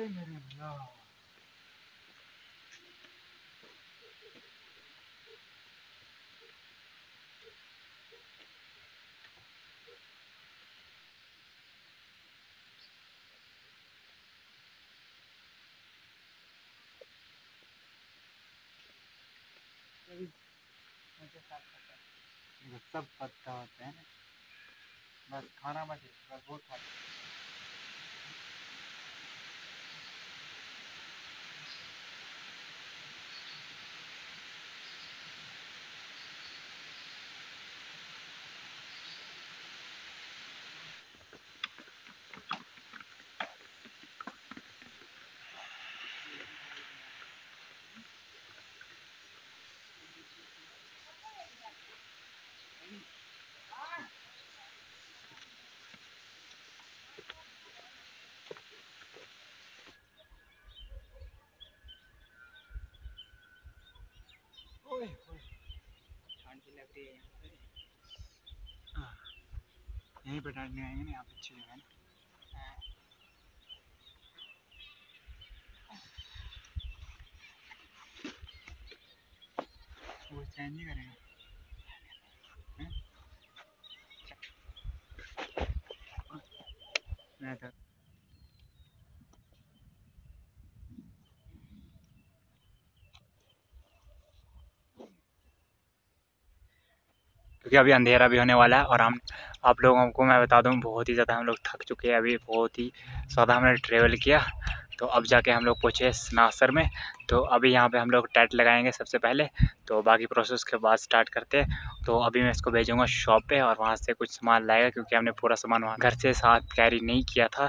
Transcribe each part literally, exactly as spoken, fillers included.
मेरे भैया। सब पत्ता होते हैं, बस खाना मत, बस बहुत खाना। ओए ओए, ठंड भी लग रही है यहाँ पे। हाँ, यहीं पे ठंड नहीं आएंगे ना, यहाँ पे अच्छी जगह है ना। वो चेंज नहीं करेगा। मैं तो क्योंकि अभी अंधेरा भी होने वाला है और हम आप लोगों को मैं बता दूं बहुत ही ज़्यादा हम लोग थक चुके हैं। अभी बहुत ही ज़्यादा हमने ट्रेवल किया, तो अब जाके हम लोग पहुँचे नासर में। तो अभी यहाँ पे हम लोग टेंट लगाएंगे सबसे पहले, तो बाकी प्रोसेस के बाद स्टार्ट करते हैं। तो अभी मैं इसको भेजूँगा शॉप पे और वहाँ से कुछ सामान लाएगा, क्योंकि हमने पूरा सामान वहाँ घर से साथ कैरी नहीं किया था।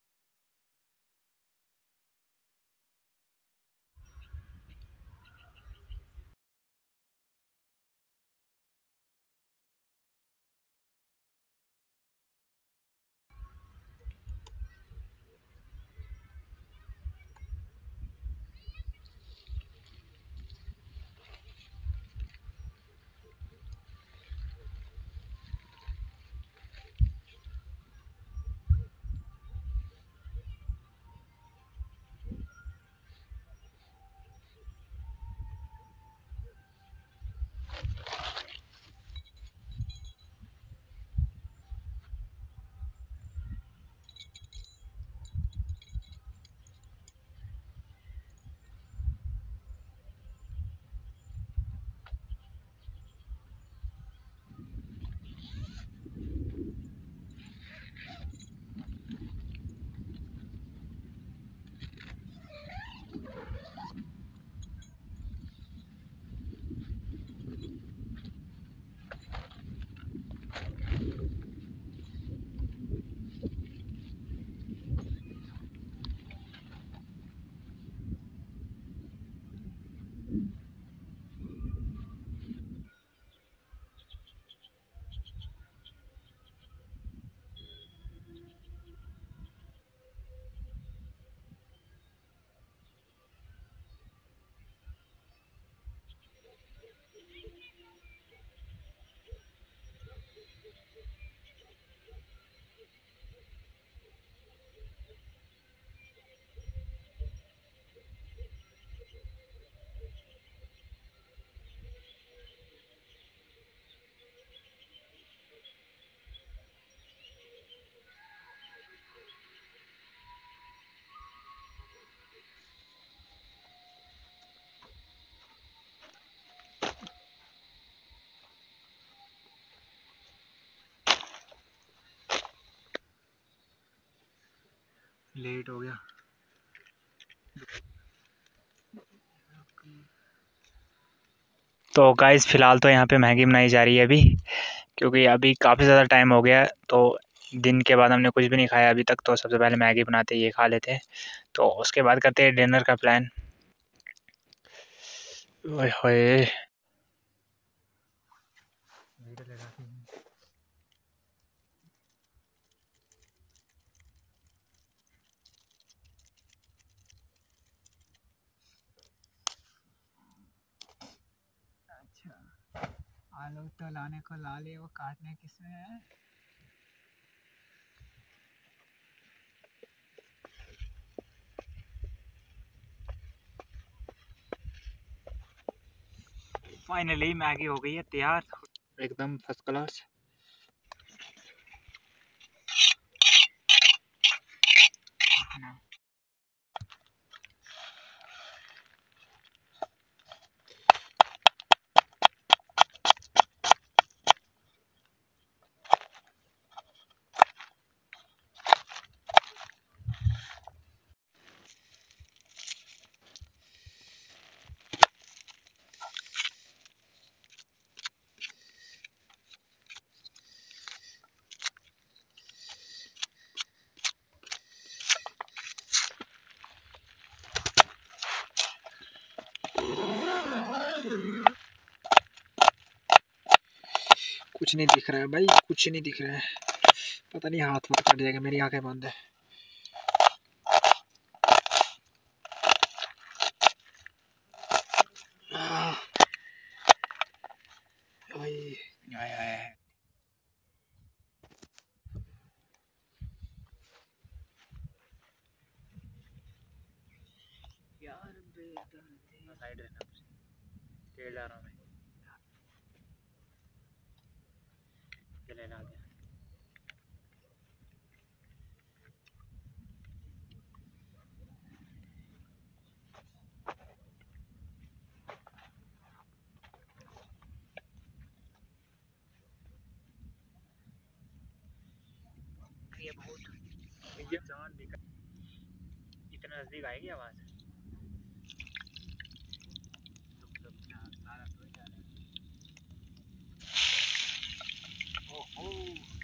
लेट हो गया। तो गाइस फ़िलहाल तो यहाँ पे मैगी बनाई जा रही है अभी, क्योंकि अभी काफ़ी ज़्यादा टाइम हो गया। तो दिन के बाद हमने कुछ भी नहीं खाया अभी तक, तो सबसे पहले मैगी बनाते ये खा लेते हैं, तो उसके बाद करते हैं डिनर का प्लान। ओए होए, अच्छा आलू तो लाने को ला लिए, वो काटने किसमें है? फाइनली मैगी हो गई है तैयार, एकदम फर्स्ट क्लास। कुछ नहीं दिख रहा है भाई, कुछ नहीं दिख रहा है। पता नहीं हाथ मत कट जाएगा, मेरी आंखें बंद है। आया है यार साइड रहना, तेल डाल रहा हूं मैं, तेल डाल दिया। ये बहुत जान दिखा, इतना नजदीक आएगी आवाज। ओहो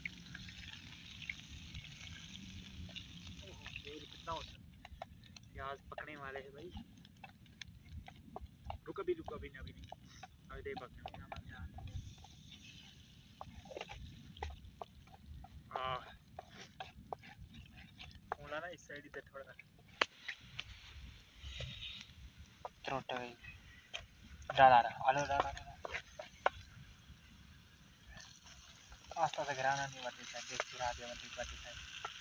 कितना होता, प्याज पकने वाले हैं भाई। रुक अभी, रुक अभी अभी नहीं, अभी दे पकने में ना मजा आ होना ना इस साइड इधर थोड़ा त्रोटा गई डाला रहा आलो डाला आस्ता से गिराना नहीं बटी साइड, देख गिरा दिया बटी बटी साइड।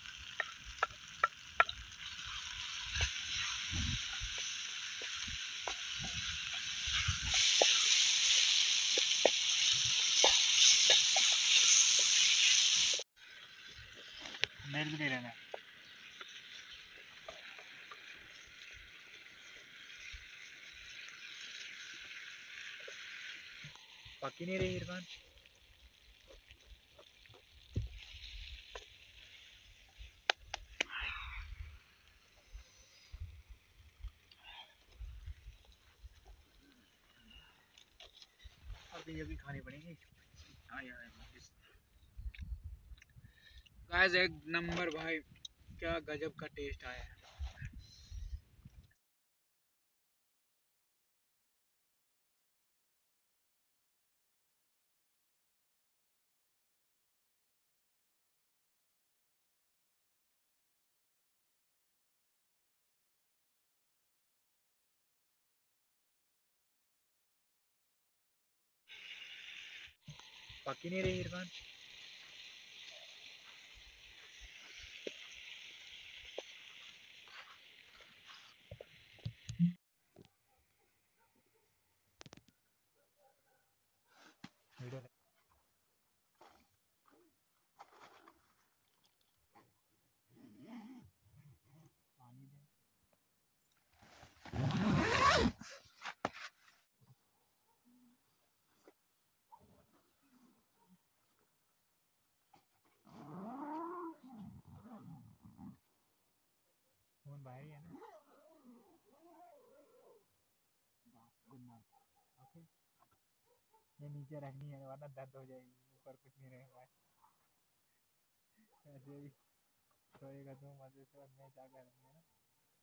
मेल भी नहीं लेना, पकी नहीं रही इरफान। अभी ये भी खानी पड़ेगी। गाइस एक नंबर भाई, क्या गजब का टेस्ट आया है। पकी नहीं रही इरफान। पानी दे फोन बाहर ही है ना। ओके ये नीचे रखनी है वरना दर्द हो जाएगी, ऊपर कुछ नहीं रहेगा। ऐसे ही सोएगा तो मजे से, और मैं क्या करूँगा ना।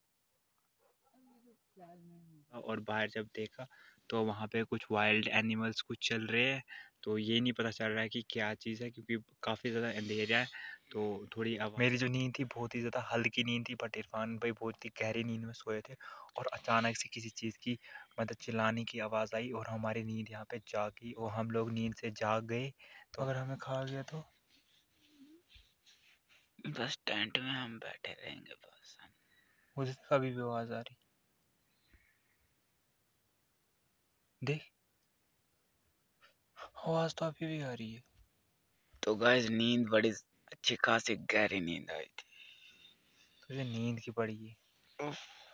और बाहर जब देखा तो वहाँ पे कुछ वाइल्ड एनिमल्स कुछ चल रहे हैं, तो ये नहीं पता चल रहा है कि क्या चीज़ है, क्योंकि काफ़ी ज़्यादा अंधेरा है। तो थोड़ी अब मेरी जो नींद थी बहुत ही ज़्यादा हल्की नींद थी, बट इरफान भाई बहुत ही गहरी नींद में सोए थे, और अचानक से किसी चीज़ की मतलब चिल्लाने की आवाज़ आई और हमारी नींद यहाँ पे जागी और हम लोग नींद से जाग गए। तो अगर हमें खा गया तो बस टेंट में हम बैठे रहेंगे बस। मुझे कभी भी आवाज़ आ रही देख। आवाज तो अभी भी आ रही है। तो गाइस नींद बड़ी अच्छी खासी गहरी नींद आई थी। तुझे नींद की पड़ी है।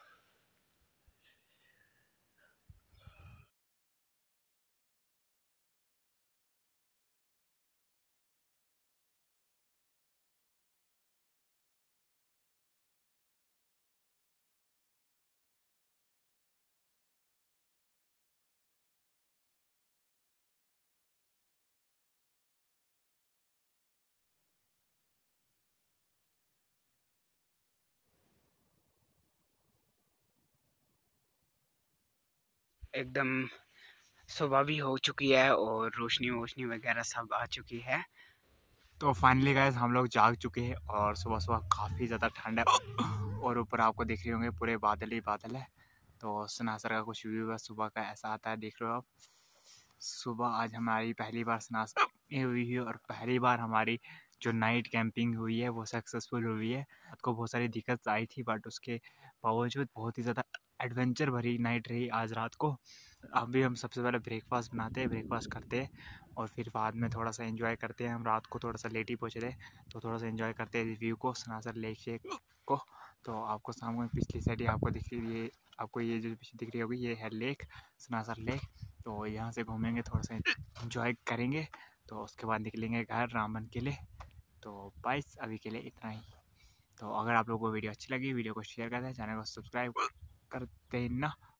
एकदम सुबह भी हो चुकी है और रोशनी वोशनी वगैरह सब आ चुकी है। तो फाइनली गाइस हम लोग जाग चुके हैं और सुबह सुबह काफ़ी ज़्यादा ठंड है और ऊपर आपको दिख रहे होंगे पूरे बादल ही बादल है। तो सनासर का कुछ व्यू है सुबह का, ऐसा आता है, देख रहे हो आप। सुबह आज हमारी पहली बार सनासर में हुई है और पहली बार हमारी जो नाइट कैंपिंग हुई है वो सक्सेसफुल हुई है। रात को बहुत सारी दिक्कत आई थी बट उसके बावजूद बहुत ही ज़्यादा एडवेंचर भरी नाइट रही आज रात को। अभी हम सबसे पहले ब्रेकफास्ट बनाते हैं, ब्रेकफास्ट करते हैं और फिर बाद में थोड़ा सा एंजॉय करते हैं। हम रात को थोड़ा सा लेट ही पहुँचे थे तो थोड़ा सा एंजॉय करते हैं व्यू को, सनासर लेक शेक को। तो आपको सामने पिछली साइड ही आपको दिख रही है, आपको ये जो पीछे दिख रही होगी ये है लेक, सनासर लेक। तो यहाँ से घूमेंगे, थोड़ा सा एंजॉय करेंगे तो उसके बाद निकलेंगे घर रामबन के लिए। तो बाइस अभी के लिए इतना ही। तो अगर आप लोगों को वीडियो अच्छी लगी वीडियो को शेयर कर दें, चैनल को सब्सक्राइब कर देना।